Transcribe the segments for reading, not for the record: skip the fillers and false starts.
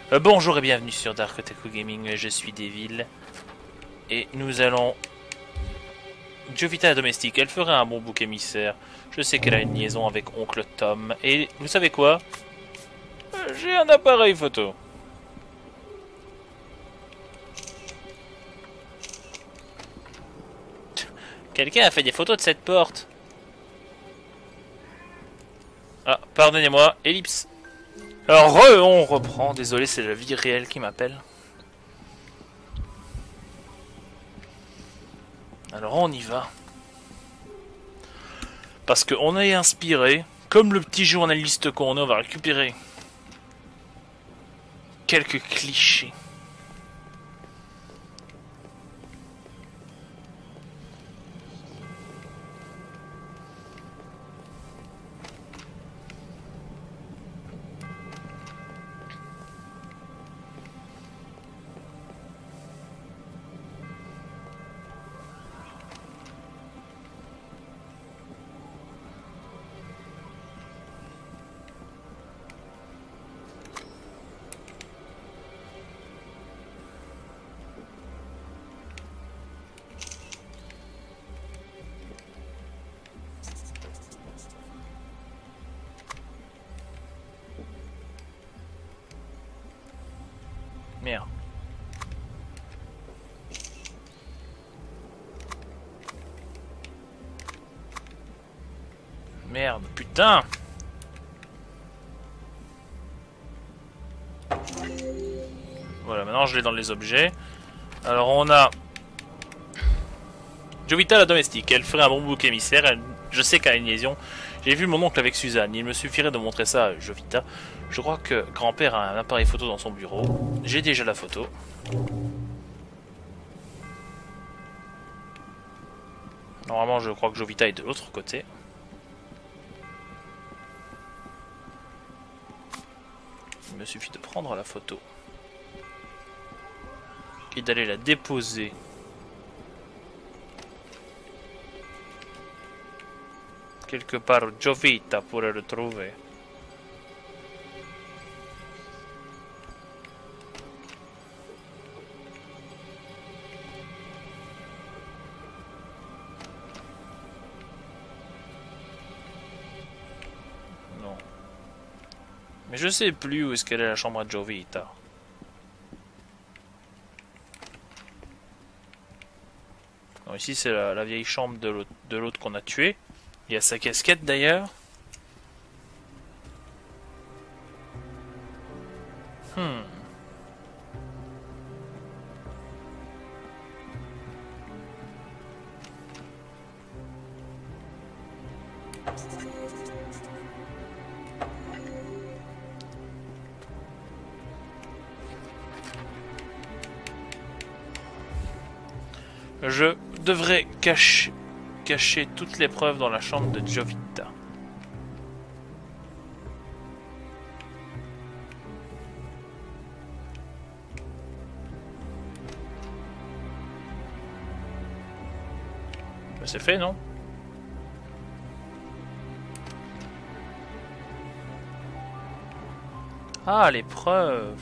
Bonjour et bienvenue sur Dark Otaku Gaming, je suis Devil. Et nous allons... Jovita la domestique, elle ferait un bon bouc émissaire. Je sais qu'elle a une liaison avec Oncle Tom. Et vous savez quoi? J'ai un appareil photo. Quelqu'un a fait des photos de cette porte. Ah, pardonnez-moi, ellipse. Alors, on reprend. Désolé, c'est la vie réelle qui m'appelle. Alors, on y va. Parce qu'on est inspiré. Comme le petit journaliste qu'on est, on va récupérer quelques clichés. Merde. Merde, putain. Voilà, maintenant je l'ai dans les objets. Alors on a... Jovita la domestique, elle ferait un bon bouc émissaire, je sais qu'elle a une liaison. J'ai vu mon oncle avec Suzanne, il me suffirait de montrer ça à Jovita. Je crois que grand-père a un appareil photo dans son bureau. J'ai déjà la photo. Normalement, je crois que Jovita est de l'autre côté. Il me suffit de prendre la photo. Et d'aller la déposer. Quelque part, Jovita pourrait le trouver. Non. Mais je sais plus où est-ce qu'elle est la chambre à Jovita. Non, ici c'est la vieille chambre de l'autre qu'on a tué. Il y a sa casquette d'ailleurs. Je devrais cacher toutes les preuves dans la chambre de Jovita. Ben, c'est fait, non? Ah, les preuves.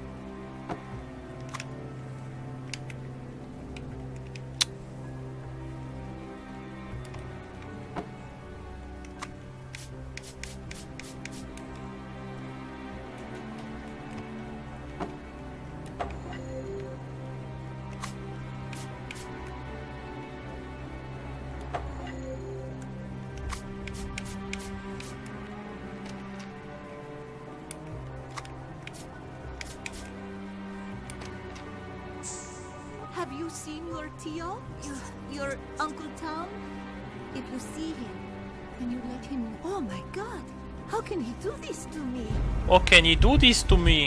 Have you seen your Tio? Your Uncle Tom? If you see him, can you let him know? Oh my God! How can he do this to me? Oh, can you do this to me?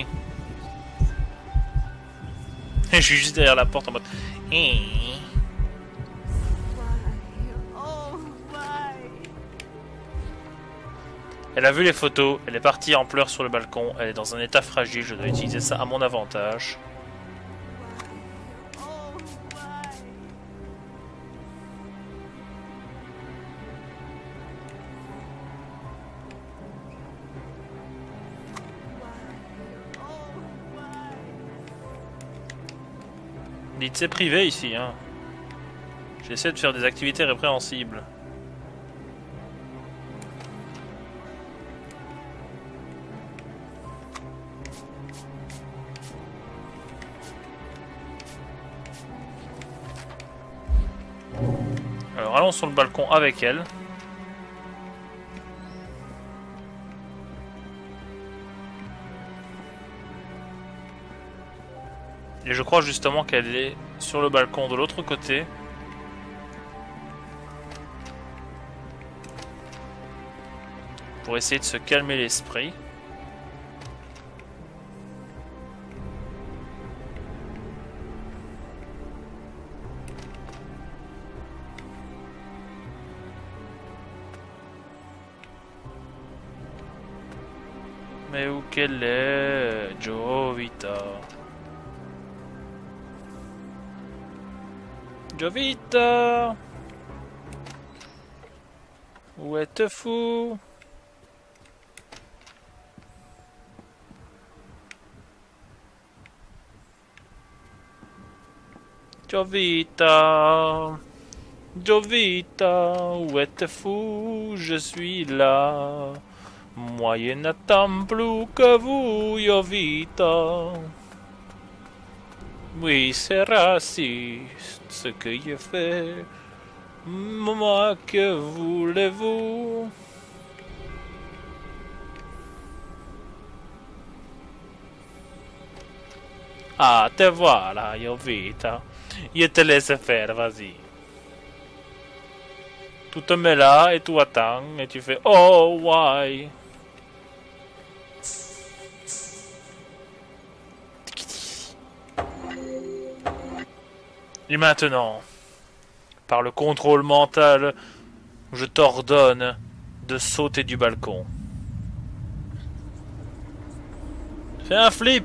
Je suis juste derrière la porte en mode... Why? Oh, why? Elle a vu les photos, elle est partie en pleurs sur le balcon, elle est dans un état fragile, je dois utiliser ça à mon avantage. Oh, why? Why? Oh, why? Dites c'est privé ici, hein. J'essaie de faire des activités répréhensibles. Alors allons sur le balcon avec elle. Et je crois justement qu'elle est sur le balcon de l'autre côté. Pour essayer de se calmer l'esprit. Mais où qu'elle est, Jovita? Jovita! Où êtes-vous? Jovita! Jovita, où êtes-vous? Je suis là. Moi, je n'attends plus que vous, Jovita. Oui, c'est raciste ce que je fais. Moi, que voulez-vous? Ah, te voilà, Jovita. Je te laisse faire, vas-y. Tu te mets là et tu attends et tu fais oh, why? Et maintenant, par le contrôle mental, je t'ordonne de sauter du balcon. Fais un flip!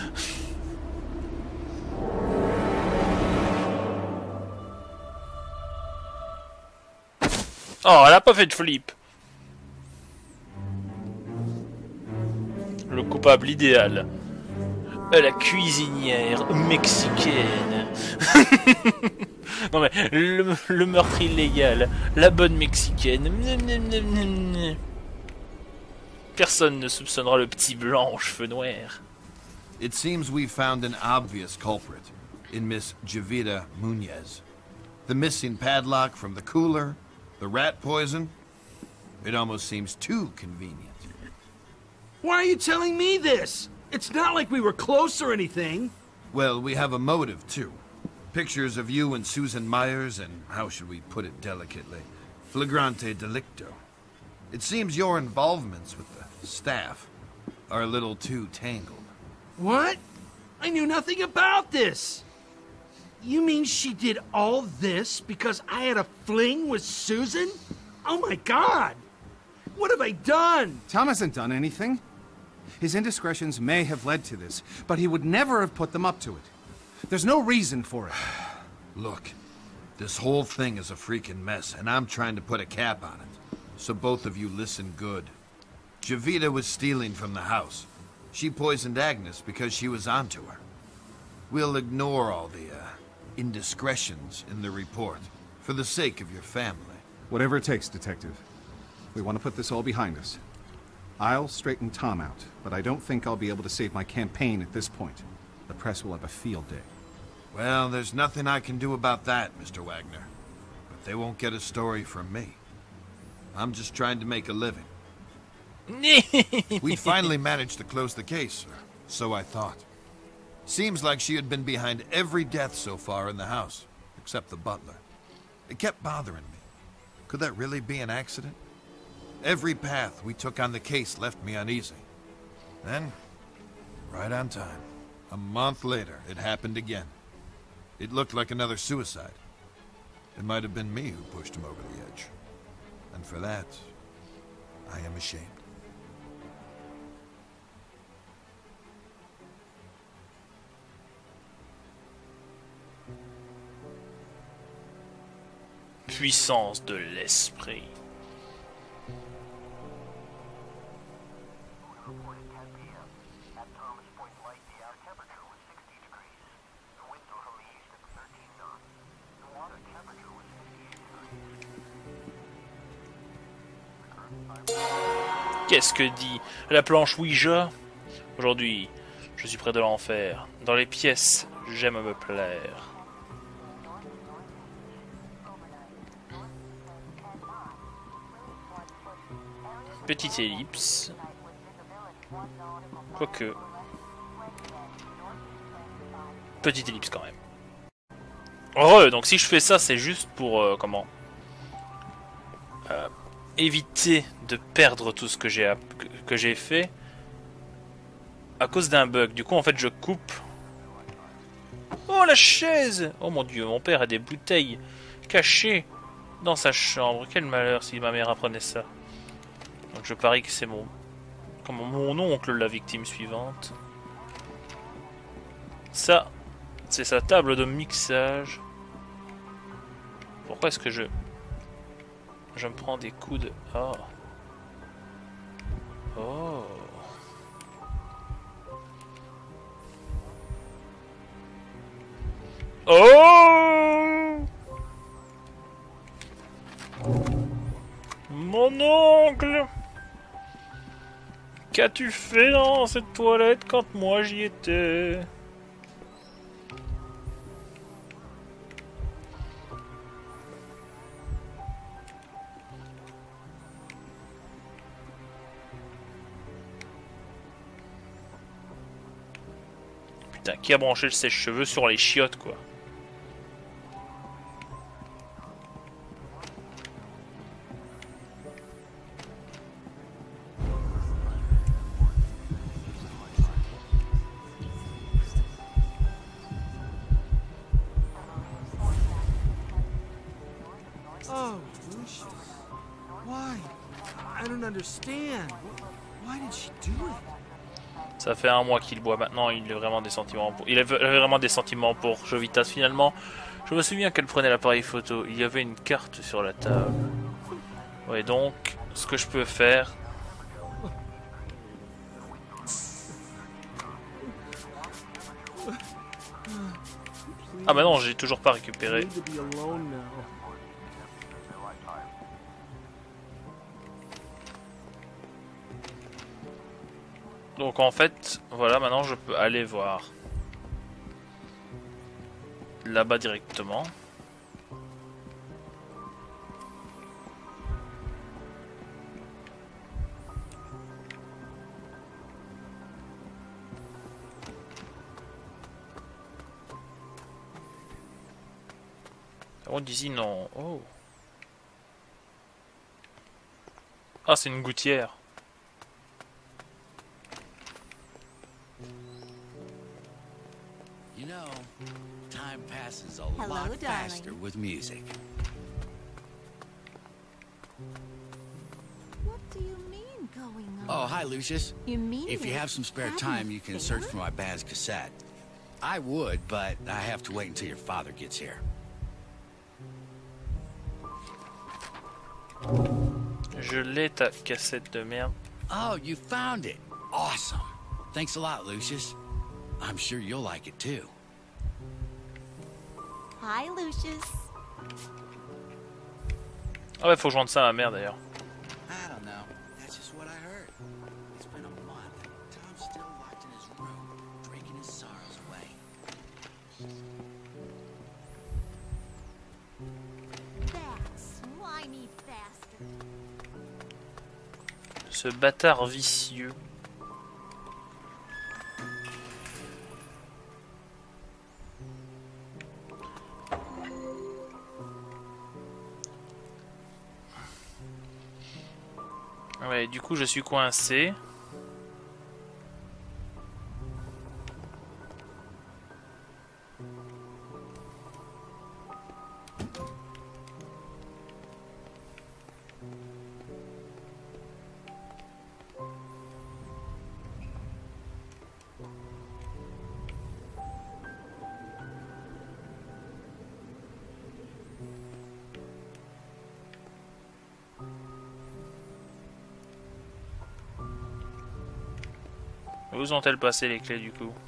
Oh, elle a pas fait de flip! Le coupable idéal. La cuisinière mexicaine. Non mais, le meurtre illégal. La bonne mexicaine. Personne ne soupçonnera le petit blanc aux cheveux noirs. It seems we found an obvious culprit in Miss Jovita Munez. The missing padlock from the cooler, the rat poison. It almost seems too convenient. Why are you telling me this? It's not like we were close or anything. Well, we have a motive, too. Pictures of you and Susan Myers, and how should we put it delicately? Flagrante delicto. It seems your involvements with the staff are a little too tangled. What? I knew nothing about this. You mean she did all this because I had a fling with Susan? Oh my God! What have I done? Tom hasn't done anything. His indiscretions may have led to this, but he would never have put them up to it. There's no reason for it. Look, this whole thing is a freaking mess, and I'm trying to put a cap on it. So both of you listen good. Jovita was stealing from the house. She poisoned Agnes because she was onto her. We'll ignore all the, indiscretions in the report, for the sake of your family. Whatever it takes, Detective. We want to put this all behind us. I'll straighten Tom out, but I don't think I'll be able to save my campaign at this point. The press will have a field day. Well, there's nothing I can do about that, Mr. Wagner. But they won't get a story from me. I'm just trying to make a living. We'd finally managed to close the case, or so I thought. Seems like she had been behind every death so far in the house, except the butler. It kept bothering me. Could that really be an accident? Every path we took on the case left me uneasy. Then, right on time, a month later, it happened again. It looked like another suicide. It might have been me who pushed him over the edge. And for that, I am ashamed. Puissance de l'esprit. Qu'est-ce que dit la planche Ouija? Aujourd'hui, je suis près de l'enfer. Dans les pièces, j'aime me plaire. Petite ellipse. Quoique. Petite ellipse quand même. Heureux, donc si je fais ça, c'est juste pour comment éviter de perdre tout ce que j'ai fait à cause d'un bug. Du coup, en fait, je coupe. Oh, la chaise! Oh mon dieu, mon père a des bouteilles cachées dans sa chambre. Quel malheur si ma mère apprenait ça. Donc je parie que c'est mon oncle la victime suivante. Ça, c'est sa table de mixage. Pourquoi est-ce que je me prends des coups de... Oh. Oh. Oh. Mon oncle! Qu'as-tu fait dans cette toilette quand moi j'y étais? Putain, qui a branché le sèche-cheveux sur les chiottes, quoi? Oh, Lucius. Why? I don't understand. Why did she do it? Ça fait un mois qu'il boit maintenant, il a vraiment des sentiments pour... Il avait vraiment des sentiments pour Jovitas finalement. Je me souviens qu'elle prenait l'appareil photo, il y avait une carte sur la table. Ouais, donc, ce que je peux faire... Ah bah non, j'ai toujours pas récupéré. Donc en fait, voilà, maintenant je peux aller voir là-bas directement. Oh, d'ici non. Oh. Ah, c'est une gouttière. You know, time passes a Hello, lot darling. faster with music. What do you mean going on? Oh, hi, Lucius. You mean If you it? have some spare Having time, an you can search affair? for my band's cassette. I would, but I have to wait until your father gets here. Je l'ai ta cassette de merde. Oh, you found it. Awesome. Thanks a lot, Lucius. I'm sure you'll like it too. Hi, Lucius. Ah ouais, faut que je rende ça à ma mère d'ailleurs. I don't know. That's just what I heard. It's been a month and Tom's still locked in his room, drinking his sorrows away. That slimy bastard. Ce bâtard vicieux. Ouais, du coup je suis coincé. Où ont-elles passé les clés du coup?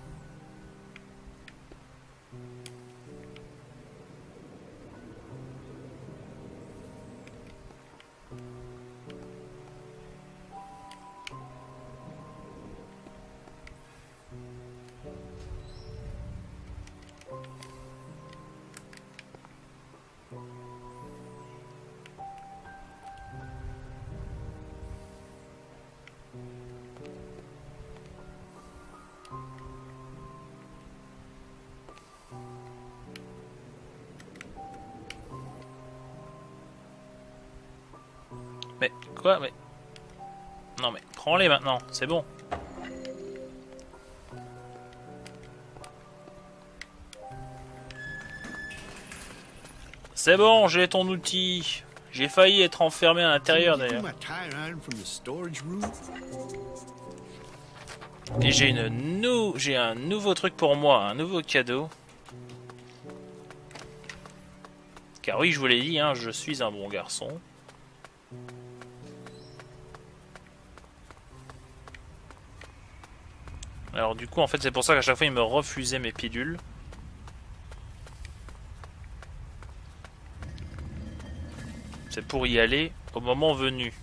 Mais quoi? Mais non mais prends-les maintenant, c'est bon. C'est bon, j'ai ton outil. J'ai failli être enfermé à l'intérieur d'ailleurs. Et j'ai un nouveau truc pour moi, un nouveau cadeau. Car oui, je vous l'ai dit, hein, je suis un bon garçon. Alors du coup, en fait, c'est pour ça qu'à chaque fois, il me refusait mes pilules. C'est pour y aller au moment venu.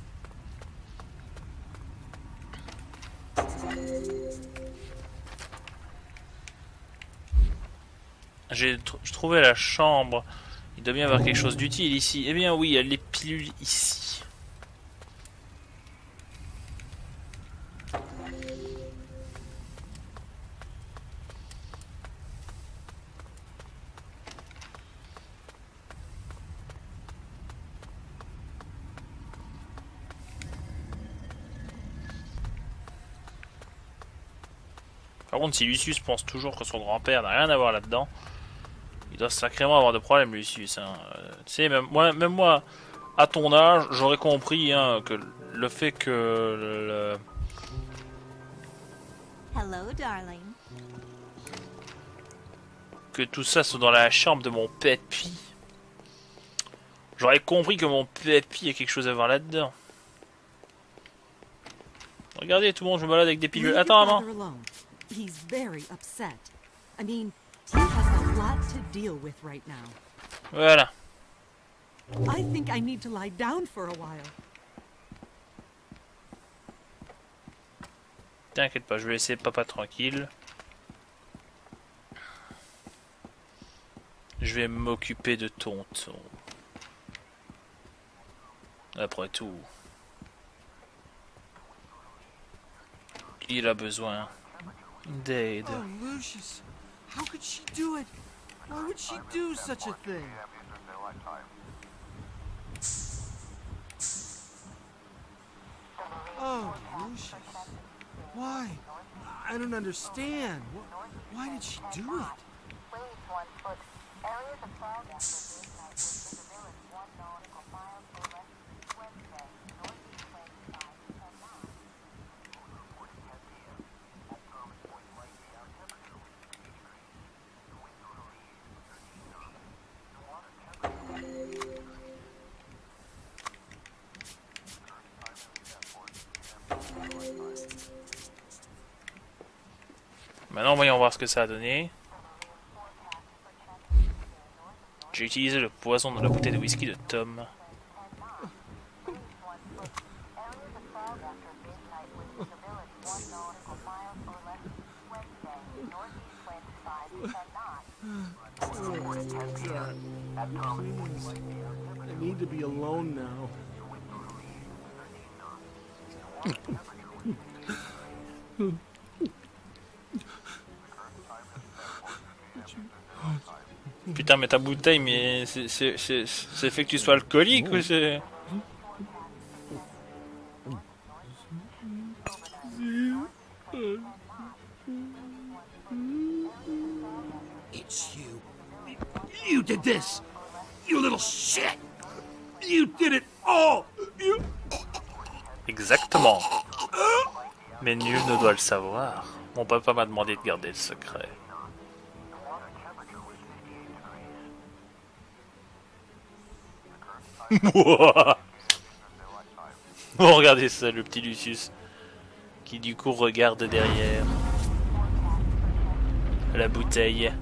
J'ai trouvé la chambre. Il doit bien y avoir quelque chose d'utile ici. Eh bien oui, il y a les pilules ici. Par contre, si Lucius pense toujours que son grand-père n'a rien à voir là-dedans, il doit sacrément avoir de problèmes, Lucius. Hein. Tu sais, même moi, à ton âge, j'aurais compris hein, que le fait que Hello, darling. que tout ça soit dans la chambre de mon papy. J'aurais compris que mon papy a quelque chose à voir là-dedans. Regardez, tout le monde, je me balade avec des pilules. Attends, maman. He's very upset. I mean, he has a lot to deal with right now. Voilà. I think I need to lie down for a while. T'inquiète pas, je vais laisser papa tranquille. Je vais m'occuper de tonton. Après tout, il a besoin d'aide. Oh, Lucius, how could she do it? Why would she do such a thing? Oh, Lucius, why? I don't understand. Why did she do it? Maintenant, voyons voir ce que ça a donné. J'ai utilisé le poison dans la bouteille de whisky de Tom. I need to be alone now. Putain, mais ta bouteille, mais c'est fait que tu sois alcoolique ou c'est... It's you. You did this. You little shit. You did it all. You... Exactement. Mais nul ne doit le savoir. Mon papa m'a demandé de garder le secret. Oh, regardez ça, le petit Lucius qui du coup regarde derrière la bouteille.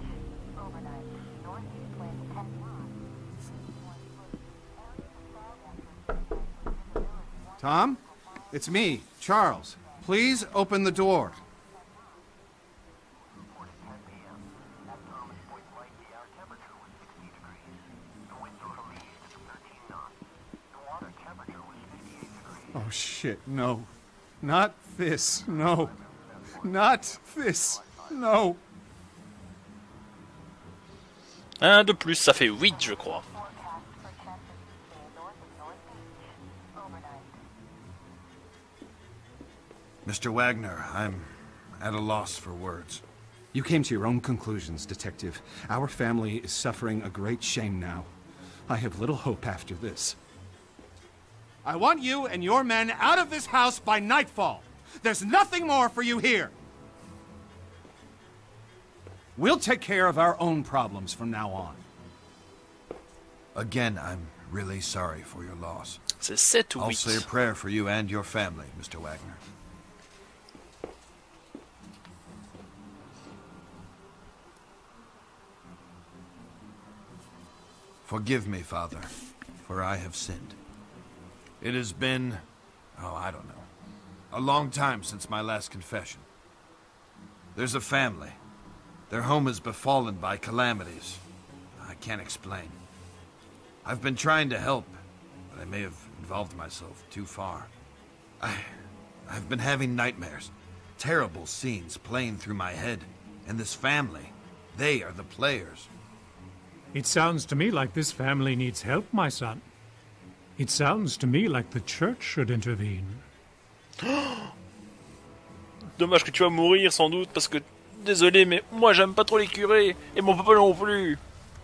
Tom? It's me, Charles. Please open the door. Oh shit, no. Not this, no. Not this, no. Un de plus, ça fait 8 je crois. Mr. Wagner, I'm at a loss for words. You came to your own conclusions, Detective. Our family is suffering a great shame now. I have little hope after this. I want you and your men out of this house by nightfall. There's nothing more for you here. We'll take care of our own problems from now on. Again, I'm really sorry for your loss. C'est 7 ou I'll 8. say a prayer for you and your family, Mr. Wagner. Forgive me, Father, for I have sinned. It has been, oh, I don't know, a long time since my last confession. There's a family. Their home is befallen by calamities. I can't explain. I've been trying to help, but I may have involved myself too far. I've been having nightmares, terrible scenes playing through my head, and this family, they are the players. It sounds to me like this family needs help, my son. It sounds to me like the church should intervene. Dommage que tu vas mourir sans doute parce que désolé mais moi j'aime pas trop les curés et mon papa non plus.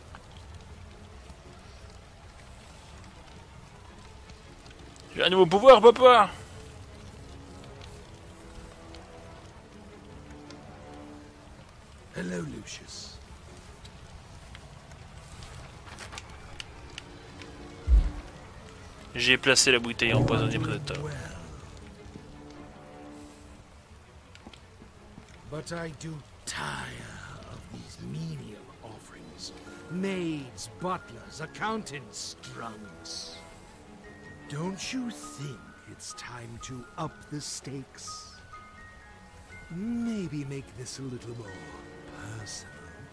J'ai un nouveau pouvoir, papa. Hello, Lucius. J'ai placé la bouteille empoisonnée près de toi. Well. But I do tire of these menial offerings. Maids, butlers, accountants, drunks. Don't you think it's time to up the stakes? Maybe make this a little more personal.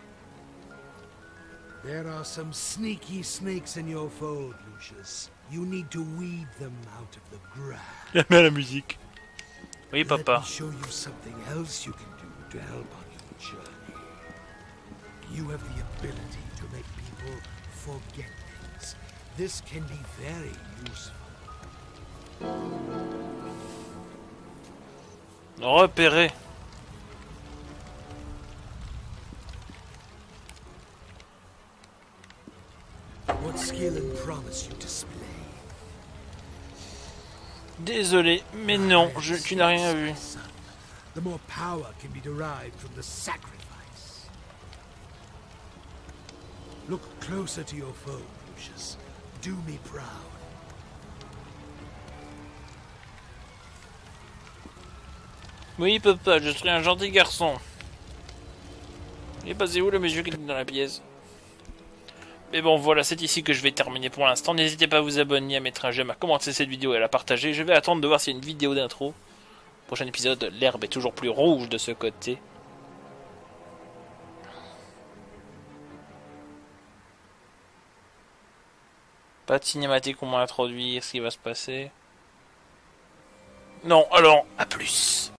There are some sneaky snakes in your fold, Lucius. You need to weed them out of the grass. J'aime bien la musique. Oui, papa. Let me show you something else you can do to help on your journey. You have the ability to make people forget things. This can be very useful. Repérer. What skill and promise you display? Désolé, mais non, tu n'as rien vu. The more power can be derived from the sacrifice. Look closer to your foe, Lucius. Do me proud. Oui, papa, je serai un gentil garçon. Il est passé où le monsieur qui est dans la pièce? Mais bon, voilà, c'est ici que je vais terminer pour l'instant. N'hésitez pas à vous abonner, à mettre un j'aime, à commenter cette vidéo et à la partager. Je vais attendre de voir s'il y a une vidéo d'intro. Prochain épisode, l'herbe est toujours plus rouge de ce côté. Pas de cinématique pour m'introduire ce qui va se passer. Non, alors, à plus.